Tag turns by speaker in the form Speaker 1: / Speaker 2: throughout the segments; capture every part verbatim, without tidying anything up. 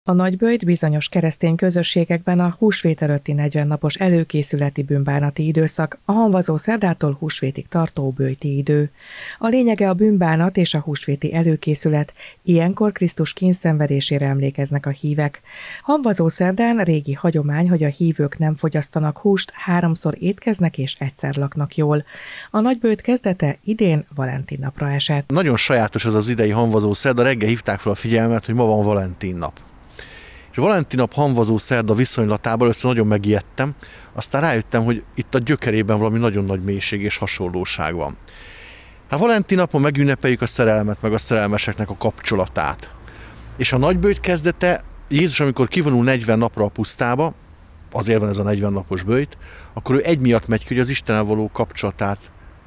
Speaker 1: A nagyböjt bizonyos keresztény közösségekben a húsvét előtti negyven napos előkészületi bűnbánati időszak, a hamvazó szerdától húsvétig tartó böjti idő. A lényege a bűnbánat és a húsvéti előkészület, ilyenkor Krisztus kínszenvedésére emlékeznek a hívek. Hamvazó szerdán régi hagyomány, hogy a hívők nem fogyasztanak húst, háromszor étkeznek és egyszer laknak jól. A nagyböjt kezdete idén Valentin napra esett.
Speaker 2: Nagyon sajátos az az idei hamvazó szerda, reggel hívták fel a figyelmet, hogy ma van Valentin nap. És Valentin nap hamvazó szerda viszonylatában össze nagyon megijedtem, aztán rájöttem, hogy itt a gyökerében valami nagyon nagy mélység és hasonlóság van. Hát Valentin napon megünnepeljük a szerelmet, meg a szerelmeseknek a kapcsolatát. És a nagyböjt kezdete, Jézus, amikor kivonul negyven napra a pusztába, azért van ez a negyven napos böjt, akkor ő egy miatt megy ki, hogy az Istennel való kapcsolatát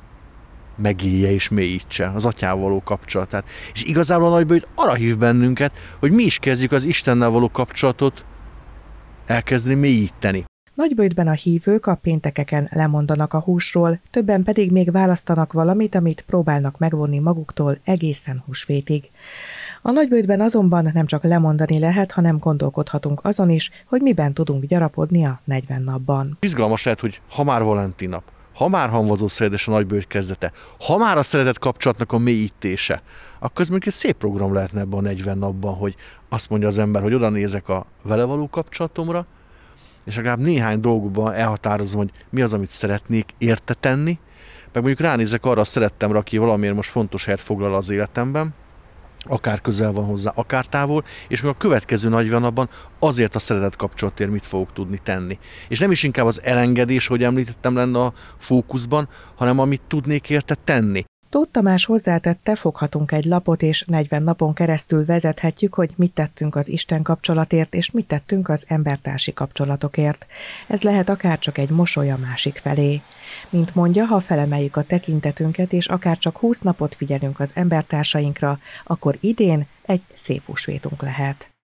Speaker 2: megélje és mélyítse, az atyával való kapcsolatát. És igazából a nagyböjt arra hív bennünket, hogy mi is kezdjük az Istennel való kapcsolatot elkezdeni mélyíteni.
Speaker 1: Nagyböjtben a hívők a péntekeken lemondanak a húsról, többen pedig még választanak valamit, amit próbálnak megvonni maguktól egészen húsvétig. A nagyböjtben azonban nem csak lemondani lehet, hanem gondolkodhatunk azon is, hogy miben tudunk gyarapodni a negyven napban.
Speaker 2: Izgalmas lehet, hogy ha már Valentin nap, ha már hamvazó szerda és a nagyböjt kezdete, ha már a szeretet kapcsolatnak a mélyítése, akkor ez mondjuk egy szép program lehetne ebben a negyven napban, hogy azt mondja az ember, hogy oda nézek a vele való kapcsolatomra, és legalább néhány dolgokban elhatározom, hogy mi az, amit szeretnék érte tenni, meg mondjuk ránézek arra a szerettemre, aki valamiért most fontos helyet foglal az életemben, akár közel van hozzá, akár távol, és még a következő negyven napban azért a szeretet kapcsolatért mit fogok tudni tenni. És nem is inkább az elengedés, hogy említettem, lenne a fókuszban, hanem amit tudnék érte tenni.
Speaker 1: Tóth Tamás hozzátette, foghatunk egy lapot, és negyven napon keresztül vezethetjük, hogy mit tettünk az Isten kapcsolatért, és mit tettünk az embertársi kapcsolatokért. Ez lehet akár csak egy mosoly a másik felé. Mint mondja, ha felemeljük a tekintetünket, és akár csak húsz napot figyelünk az embertársainkra, akkor idén egy szép húsvétunk lehet.